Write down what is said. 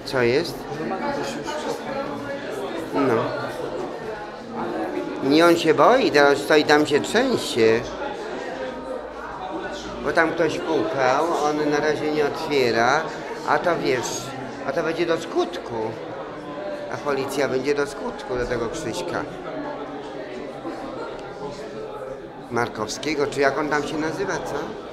Co jest? No. Nie, on się boi, teraz stoi tam, się trzęsie. Bo tam ktoś pukał, on na razie nie otwiera, a to wiesz, a to będzie do skutku. A policja będzie do skutku do tego Krzyśka Markowskiego, czy jak on tam się nazywa, co?